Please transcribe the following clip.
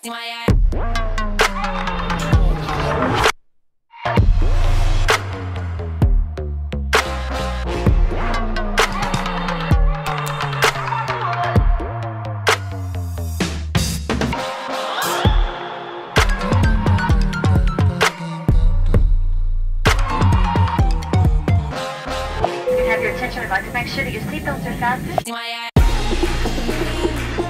Have your attention. I'd like to make sure that your seatbelts are fastened.